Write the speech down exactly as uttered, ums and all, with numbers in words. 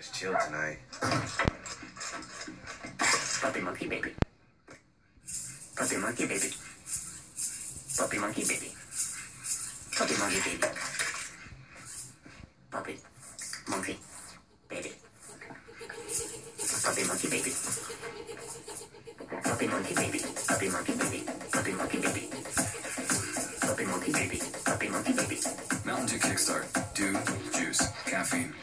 Just chill tonight. Puppy monkey baby. Puppy monkey baby. Puppy monkey baby. Puppy monkey baby. Puppy monkey baby. Puppy monkey baby. Puppy monkey baby. Puppy monkey baby. Puppy monkey baby. Puppy monkey baby. Puppy monkey baby. Mountain Dew Kickstart. Dew, juice, caffeine.